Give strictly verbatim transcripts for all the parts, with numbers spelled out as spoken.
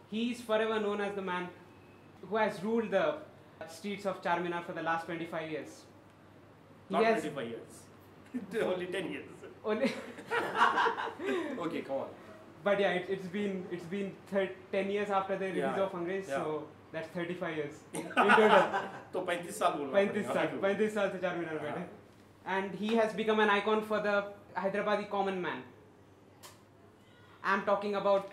he is forever known as the man who has ruled the streets of Charminar for the last twenty-five years. He Not has twenty-five years. Only ten years. only Okay, come on. but yeah, it, it's been it's been thir- ten years after the release Yeah, of Angrez, yeah. so that's thirty-five years in total. तो पैंतीस साल बोलना पैंतीस पड़ेगा, साल हाँ, पैंतीस साल से चार मीनार बैठे. And he has become an icon for the Hyderabadi common man. I'm talking about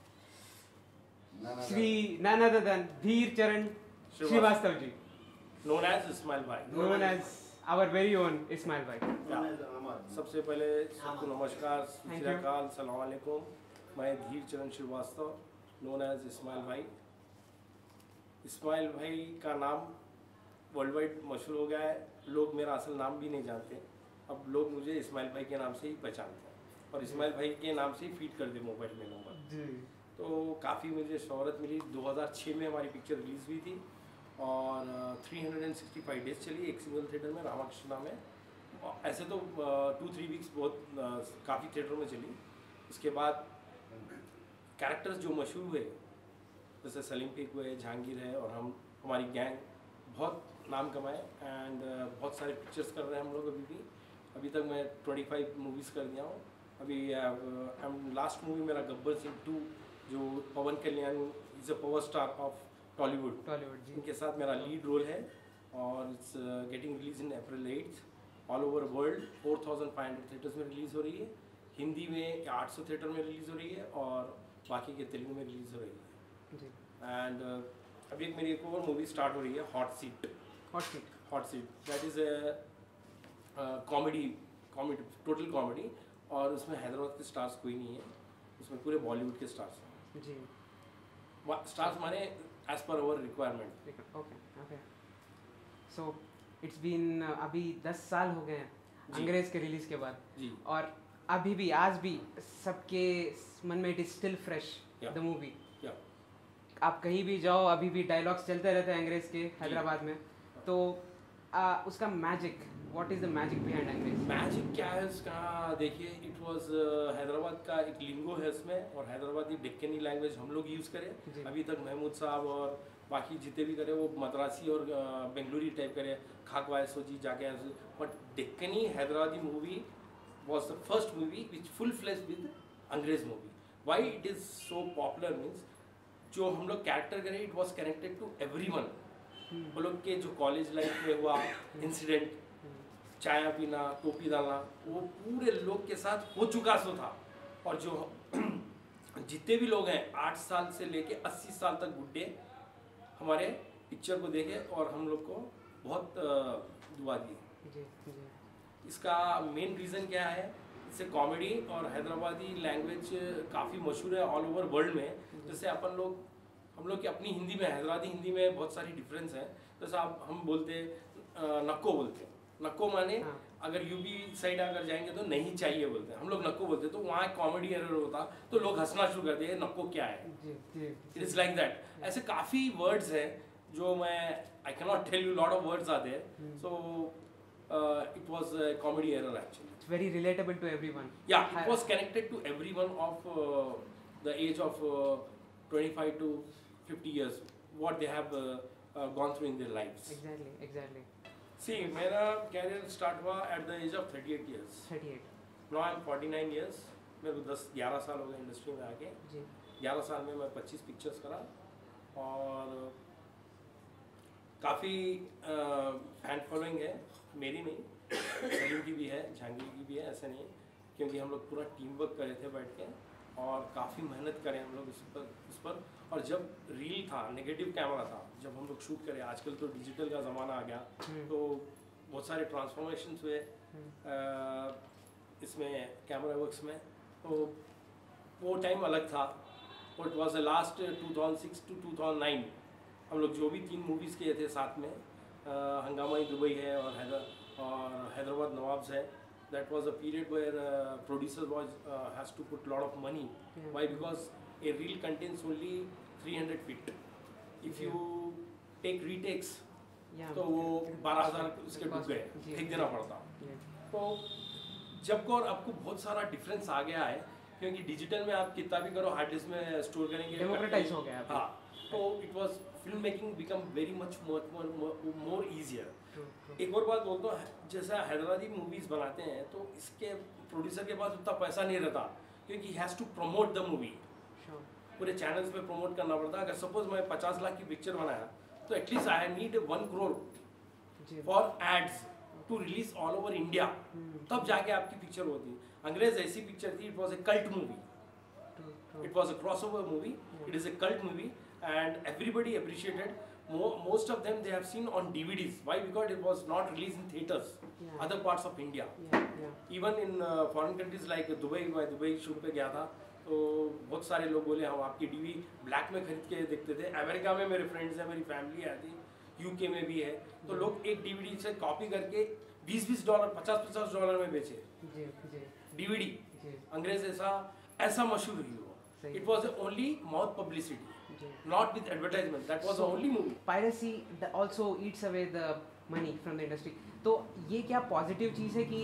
Shri none other than Dheer Charan Srivastav ji, known as Ismail Bhai. known as our very own Ismail Bhai. सबसे पहले सबको नमस्कार, Thank you. श्रीकाल, सलाम अलैकुम. मैं धीर चरण Srivastava, known as Ismail भाई. इस्माइल भाई का नाम वर्ल्ड वाइड मशहूर हो गया है. लोग मेरा असल नाम भी नहीं जानते. अब लोग मुझे इस्माइल भाई के नाम से ही पहचानते हैं और इस्माइल भाई के नाम से ही फीड कर दे मोबाइल में नंबर. तो काफ़ी मुझे शोहरत मिली. दो हज़ार छह में हमारी पिक्चर रिलीज़ हुई थी और तीन सौ पैंसठ डेज चली एक सिंगल थिएटर में, रामाकृष्णा में. ऐसे तो टू थ्री वीक्स बहुत काफ़ी थिएटर में चली. उसके बाद कैरेक्टर्स जो मशहूर हुए जैसे सलीम पेक हुए, जहांगीर है और हम हमारी गैंग बहुत नाम कमाए एंड बहुत सारे पिक्चर्स कर रहे हैं हम लोग. अभी भी अभी तक मैं पच्चीस मूवीज़ कर दिया हूँ. अभी लास्ट मूवी मेरा गब्बर सिंह टू जो Pawan Kalyan is a power star of Tollywood Tollywood जी. इनके साथ मेरा लीड रोल है और it's getting release in April eighth all over world. Four thousand five hundred theatres में रिलीज़ हो रही है. हिंदी में आठ सौ थिएटर में रिलीज़ हो रही है और बाकी के तेलुगु में रिलीज़ हो रही है. जी. एंड अभी एक मेरी एक और मूवी स्टार्ट हो रही है, hot seat. Hot seat. Hot seat that is a comedy comedy total comedy और उसमें हैदराबाद के स्टार्स कोई नहीं है. उसमें पूरे बॉलीवुड के स्टार्स हैं. जी. स्टार्स माने as per our requirement. Okay okay. So it's been अभी दस साल हो गए हैं जी. अंग्रेज के रिलीज के बाद जी. और अभी भी आज भी सबके मन में it is still fresh Yeah. The movie. Yeah. आप कहीं भी जाओ अभी भी डायलॉग्स चलते रहते हैं अंग्रेज के हैदराबाद में. तो आ, उसका magic, what is the magic behind Angrez? Magic क्या है इसका? देखिए, इट वाज हैदराबाद का एक लिंगो है इसमें और हैदराबादी डेक्कनी लैंग्वेज हम लोग यूज़ करें. अभी तक महमूद साहब और बाकी जितने भी करे वो मद्रासी और बेंगलुरी टाइप करे, खाक वायसो जी जाके. But Deccani Hyderabadi movie was the first movie which full fledged with Angrez movie. Why it is so popular means जो हम लोग कैरेक्टर करें it was connected to everyone. वो लोग के जो कॉलेज लाइफ में हुआ इंसिडेंट, चाय पीना, टोपी डालना, वो पूरे लोग के साथ हो चुका सो था. और जो जितने भी लोग हैं आठ साल से लेके अस्सी साल तक बुढ़े हमारे पिक्चर को देखे और हम लोग को बहुत दुआ दी. जी जी. इसका मेन रीज़न क्या है? इससे कॉमेडी और हैदराबादी लैंग्वेज काफ़ी मशहूर है ऑल ओवर वर्ल्ड में. जैसे अपन लोग हम लोग की अपनी हिंदी में, हैदराबादी हिंदी में बहुत सारी डिफरेंस है. जैसे आप हम बोलते नक्को बोलते हैं. नक्को माने हाँ. अगर यूपी साइड अगर जाएंगे तो नहीं चाहिए बोलते हैं, हम लोग नक्को बोलते. तो वहाँ कॉमेडी एरर होता तो लोग हंसना शुरू करते हैं, नक्को क्या है. जी जी. It is like that. ऐसे काफ़ी वर्ड्स हैं जो मैं I can not tell you lot of words are there. So it was a comedy error actually. It's very relatable to everyone. Yeah, it was connected to everyone of uh, the age of uh, twenty-five to fifty years, what they have uh, uh, gone through in their lives. Exactly, exactly. See, मेरा career start हुआ at the age of thirty-eight years. thirty-eight. Now I'm forty-nine years. मेरे को दस ग्यारह साल हो गए industry में आके. जी. ग्यारह साल में मैं पच्चीस पिक्चर्स करा और काफ़ी फैन फॉलोइंग है. मेरी नहीं, सलीम की भी है, जहांगीर की भी है. ऐसा नहीं है क्योंकि हम लोग पूरा टीम वर्क करे थे बैठ के और काफ़ी मेहनत करें हम लोग इस पर उस पर. और जब रील था, नेगेटिव कैमरा था, जब हम लोग शूट करें, आजकल तो डिजिटल का ज़माना आ गया तो बहुत सारे ट्रांसफॉर्मेशंस हुए इसमें कैमरा वर्क्स में. तो वो टाइम अलग था. It was the last two thousand six to two thousand nine. हम लोग जो भी तीन मूवीज़ किए थे साथ में, हंगामा इन दुबई है और हैदर और हैदराबाद नवाब्स है. That was a period where producer was has to put lot of money. Why? Because a reel contains only three hundred feet. If you take retakes तो वो बारह हज़ार उसके डूब गए, फेंक देना पड़ता. तो जब को और अब को बहुत सारा डिफरेंस आ गया है क्योंकि डिजिटल में आप कितना भी करो हार्ड डिस्क में स्टोर करेंगे डेमोक्रेटाइज हो गया अभी। हाँ, तो it was film making become very much more easier. एक और बात बोलता हूँ, जैसा हैदराबादी मूवीज बनाते हैं तो इसके प्रोड्यूसर के पास उतना पैसा नहीं रहता, क्योंकि he has to promote the movie, पूरे चैनल्स पे प्रमोट करना पड़ता है। अगर सपोज मैं पचास लाख की पिक्चर बनाया तो at least I need one crore for ads to release all over India, तब जाके आपकी पिक्चर होती है। अंग्रेज ऐसी पिक्चर थी, it was a cult movie, it was a cross over movie, it is a cult movie and everybody appreciated. Most of them they have seen on D V Ds. Why? Because it was not released in theaters, yeah. other parts of India. Yeah, yeah. Even in uh, foreign countries like Dubai, मैं Dubai shoot पे गया था तो बहुत सारे लोग बोले हम आपकी डीवी ब्लैक में खरीद के देखते थे। अमेरिका में मेरे फ्रेंड्स हैं, मेरी फैमिली आती, यूके में भी है, तो लोग एक डीवीडी से कॉपी करके बीस बीस डॉलर पचास पचास डॉलर में बेचे डीवीडी। अंग्रेज ऐसा ऐसा मशहूर हुई वो। It was only mouth publicity, not with advertisement. That was so, the only movie. Piracy also eats away the money from the industry. तो ये क्या पॉजिटिव चीज़ है कि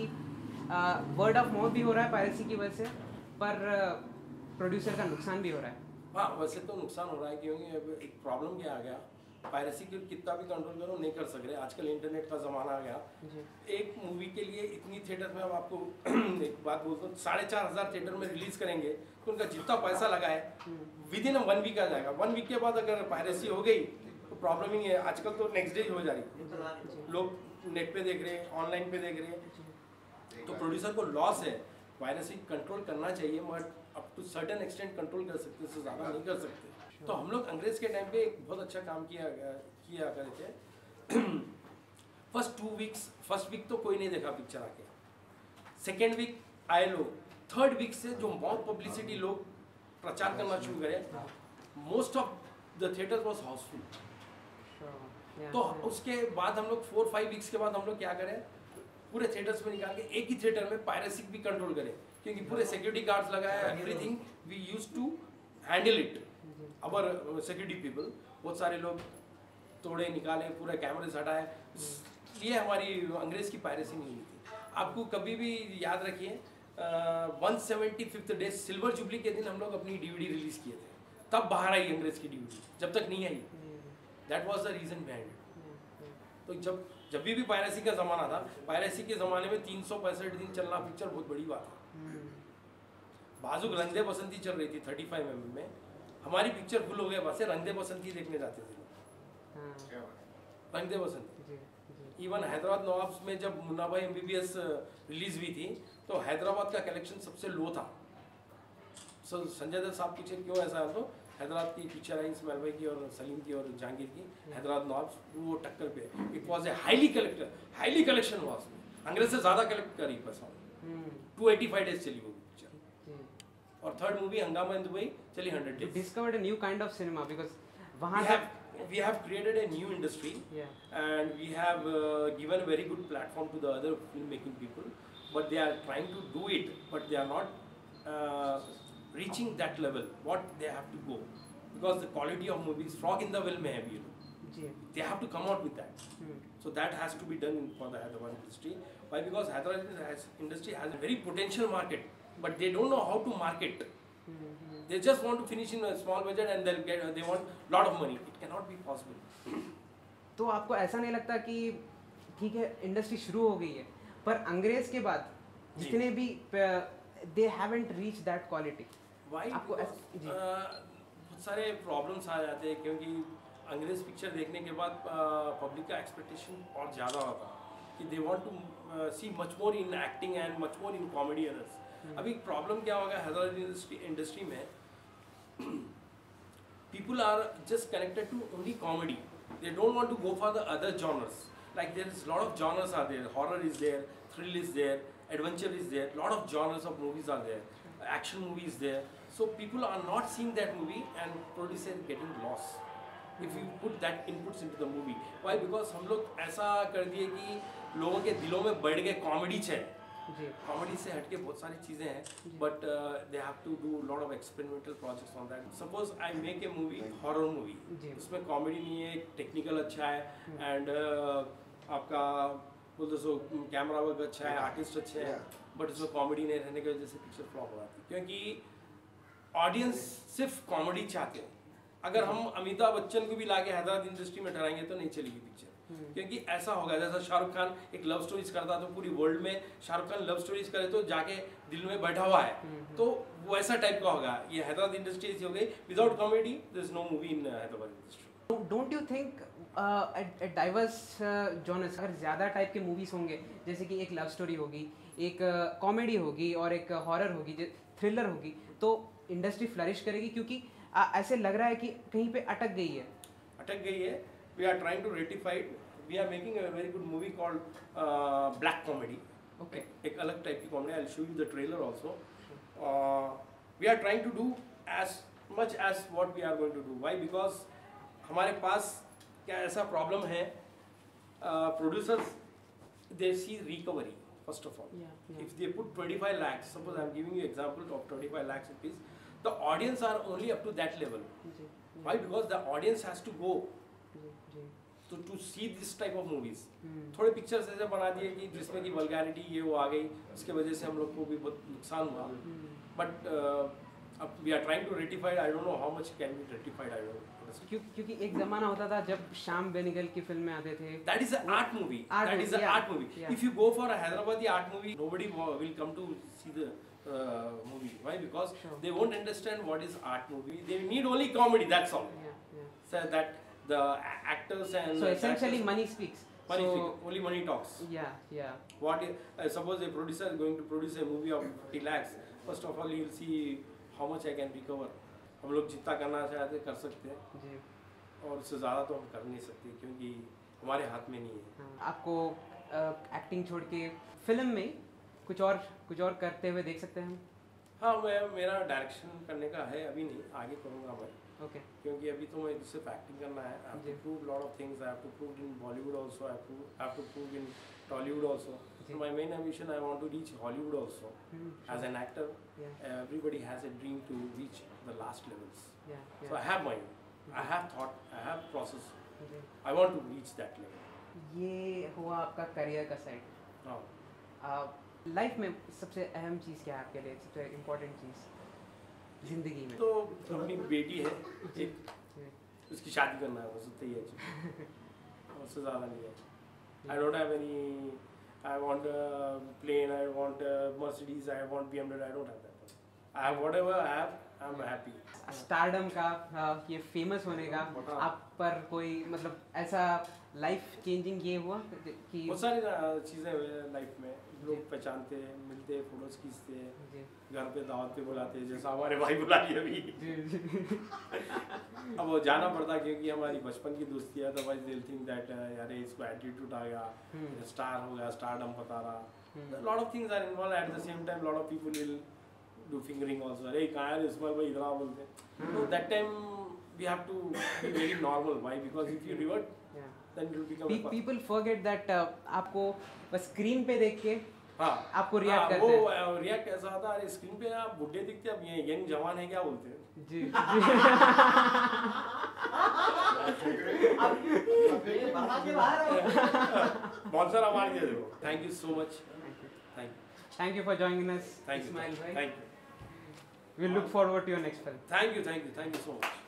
वर्ड ऑफ माउथ भी हो रहा है पायरेसी की वजह से, पर प्रोड्यूसर का नुकसान भी हो रहा है? हाँ, वैसे तो नुकसान हो रहा है, क्योंकि अब एक प्रॉब्लम क्या आ गया, पायरेसी को कितना भी कंट्रोल करो नहीं कर सक रहे। आजकल इंटरनेट का ज़माना आ गया, एक मूवी के लिए इतनी थिएटर में, अब आपको एक बात बोलता हूँ, साढ़े चार हज़ार थिएटर में रिलीज़ करेंगे तो उनका जितना पैसा लगा है विद इन वन वीक आ जाएगा। वन वीक के बाद अगर पायरेसी हो गई तो प्रॉब्लम ही नहीं है। आजकल तो नेक्स्ट डे हो जा रही है, लोग नेट पे देख रहे हैं, ऑनलाइन पे देख रहे हैं, तो प्रोड्यूसर को लॉस है। पायरेसी कंट्रोल करना चाहिए, but up to certain extent control कर सकते, उससे ज़्यादा नहीं कर सकते। तो हम लोग अंग्रेज के टाइम पे एक बहुत अच्छा काम किया किया करते थे। First two weeks first week तो कोई नहीं देखा पिक्चर आके, सेकेंड वीक आए लोग, थर्ड वीक से जो माउथ पब्लिसिटी लोग प्रचार करना शुरू करें, most of the theatre was housefull. तो उसके बाद हम लोग फोर फाइव वीक्स के बाद हम लोग क्या करें, पूरे थिएटर्स में निकाल के एक ही थिएटर में पायरेसी भी कंट्रोल करें, क्योंकि पूरे सिक्योरिटी गार्ड्स लगाए, everything we use to handle it, our security people. बहुत सारे लोग तोड़े निकाले, पूरे कैमरे हटाए, ये हमारी अंग्रेज की पायरेसी नहीं हुई थी। आपको कभी भी याद रखिए, one seventy fifth day silver jubilee के दिन हम लोग अपनी डीवीडी रिलीज किए थे, तब बाहर आई अंग्रेज की डीवीडी, जब तक नहीं आई। That was the reason behind it. तो जब जब भी भी पायरेसी का ज़माना था, पायरेसी के ज़माने में तीन सौ पैंसठ दिन चलना पिक्चर बहुत बड़ी बात है। बाजुक रंगदे बसंती चल रही थी थर्टी फाइव एम एम में, हमारी पिक्चर फुल हो गया, बस रंगदे बसंती देखने जाते थे लोग, रंगदे बसंती। इवन हैदराबाद नवाब्स में जब Munna Bhai M B B S release हुई थी तो हैदराबाद का कलेक्शन सबसे लो था। सो संजय दत्त साहब पीछे क्यों ऐसा है, तो हैदराबाद की पिक्चर आई इस्माइल भाई की और सलीम की और जहांगीर की, हैदराबाद नवाब्स, वो टक्कर पे। It was a highly collector highly collection was, Angrez से ज़्यादा कलेक्ट करी पैसा। टू एटी फाइव डेज चली वो पिक्चर, और third movie Hungama in Dubai चली hundred days. Discovered a new kind of cinema because वहाँ we have created a new industry, yeah. and we have uh, given a very good platform to the other filmmaking people, but they are trying to do it, but they are not uh, reaching that level what they have to go, because the quality of movies frog in the well may have, you know, yeah. They have to come out with that, hmm. So that has to be done for the Hyderabad industry. Why? Because Hyderabad has, industry has a very potential market, but they don't know how to market. Mm-hmm. They just want to finish in a small budget and they'll get, they want lot of money. It cannot be possible. तो आपको ऐसा नहीं लगता कि ठीक है industry शुरू हो गई है, पर अंग्रेज के बाद जितने भी they haven't reached that quality? Why? आपको बहुत सारे प्रॉब्लम्स आ जाते हैं, क्योंकि अंग्रेज पिक्चर देखने के बाद पब्लिक का एक्सपेक्टेशन और ज़्यादा होता है कि they want to see much more in acting and much more in comedy others. अभी प्रॉब्लम क्या होगा हैदराबाद इंडस्ट्री इंडस्ट्री में, people are just connected to only comedy, they don't want to go for the other genres, like there is lot of genres are there, horror is there, thrill is there, adventure is there, lot of genres of movies are there, action movie is there, so people are not seeing that movie and producer getting loss if you put that inputs into the movie. Why? Because हम लोग ऐसा कर दिए कि लोगों के दिलों में बैठ गए कॉमेडी है, कॉमेडी से हटके बहुत सारी चीज़ें हैं, but they have to do lot of experimental projects on that. Suppose I make a movie, horror movie, उसमें कॉमेडी नहीं है, टेक्निकल अच्छा है, एंड uh, आपका बोलते सो कैमरा वर्क अच्छा है, आर्टिस्ट अच्छे हैं, बट उसमें कॉमेडी नहीं रहने की वजह से पिक्चर फ्लॉप हो जाती है, क्योंकि ऑडियंस सिर्फ कॉमेडी चाहते हैं। अगर हम अमिताभ बच्चन को भी लाके हैदराबाद इंडस्ट्री में ठहराएंगे तो नहीं चलेगी पिक्चर, क्योंकि ऐसा होगा जैसा शाहरुख खान एक लव स्टोरीज करता तो पूरी वर्ल्ड में शाहरुख खान लव स्टोरीज करे तो जाके दिल में बैठा हुआ है, तो वो ऐसा टाइप का होगा। ये हैदराबाद इंडस्ट्री ऐसी हो गई, without comedy there is no movie in Hyderabad industry. Don't you think diverse genres, अगर ज़्यादा टाइप के मूवीज़ होंगे, जैसे कि एक लव स्टोरी होगी, एक कॉमेडी uh, होगी और एक हॉरर होगी, थ्रिलर होगी, तो इंडस्ट्री फ्लरिश करेगी? क्योंकि uh, ऐसे लग रहा है कि कहीं पे अटक गई है अटक गई है we are trying to ratify it. We are making a very good movie called black comedy. Okay, एक अलग टाइप की comedy, I will show you the trailer also. We are trying to do as much as what we are going to do. Why? Because हमारे पास क्या ऐसा problem है, producers they see recovery first of all. Yeah, yeah. If they put twenty-five lakhs, suppose I am giving you example of twenty-five lakhs rupees, the audience are only up to that level. जी, Why? Because the audience has to go जी, जी, to to see this type of movies. Hmm, थोड़े pictures ऐसे बना दिए कि जिसमें कि वल्गैरिटी ये वो आ गई, उसके वजह से हम लोग को भी बहुत नुकसान हुआ। हम्म। बट अब we are trying to ratify, I don't know how much can be ratified, I don't know. क्यों, क्योंकि एक जमाना होता था जब श्याम बेनेगल की फिल्में आते थे। That is an art movie. Art that movie, is an yeah, art movie. yeah. If you go for a Hyderabadi art movie, nobody wa- will come to see the uh, movie. Why? Because Sure. they won't understand what is art movie. They need only comedy. That's all. Yeah, yeah. So that the a- actors and So the essentially actors- money speaks. money So speak, only money talks. yeah, yeah. What is, uh, suppose a producer is going to produce a movie of fifty lakhs. First of all, he will see how much I can recover. हम लोग जितना करना चाहते कर सकते हैं, जी, और उससे ज़्यादा तो हम कर नहीं सकते क्योंकि हमारे हाथ में नहीं है। हाँ, आपको एक्टिंग छोड़ के फिल्म में कुछ और कुछ और करते हुए देख सकते हैं हम? हाँ, मैं मेरा डायरेक्शन करने का है, अभी नहीं, आगे करूँगा मैं, ओके, क्योंकि अभी तो मैं सिर्फ एक्टिंग करना है। आई हैव जी। To prove lot of things, I have to prove in Bollywood also, I have to prove in Tollywood also. जी। My main ambition, I want to reach Hollywood also as an actor. Everybody has a dream to reach the last levels, so I have my, I have thought, I have process, I want to reach that level. ये हुआ आपका career का side. हाँ, life में सबसे अहम चीज़ क्या है आपके लिए, सबसे इम्पोर्टेंट चीज़ जिंदगी में? तो अपनी बेटी है एक, उसकी शादी करना है, बस उतना ही है, उससे ज़्यादा नहीं है। I don't have any, I want a plane, I want a Mercedes, I want B M W, I don't have that. I have whatever I have, I'm happy. Stardom का, हाँ, ये फेमस होने का आप पर कोई मतलब ऐसा लाइफ चेंजिंग ये हुआ कि? बहुत सारी चीज़ें हुई लाइफ में, लोग पहचानते हैं, मिलते हैं, फोटोज खींचते हैं, जी, घर पे दावत पे बुलाते हैं, जैसा हमारे भाई बुला लिए अभी। जी, जी। अब वो जाना पड़ता क्योंकि हमारी बचपन की दोस्ती है, अदरवाइज दे थिंक दैट यार इसको एटीट्यूड आ गया, स्टार हो गया, स्टारडम बता रहा। Lot of things are involve, at the same time lot of people will do fingering also, अरे कहाँ है इस्माइल भाई, इतना बोलते हैं। तो that time we have to be very normal. Why? Because if you revert then it will become a people forget that आपको बस स्क्रीन पे देख के हाँ आपको रिएक्ट हाँ, करते हैं। वो रिएक्ट कैसा होता है, अरे स्क्रीन पे आप बुढ़े दिखते हैं, अब ये यंग जवान है क्या बोलते हैं। जी, बहुत सारा मार दिया देखो। Thank you so much, thank you, thank you for joining us thank you, Ismail भाई। Thank you, we look forward to your next film. Thank you, thank you, thank you so much.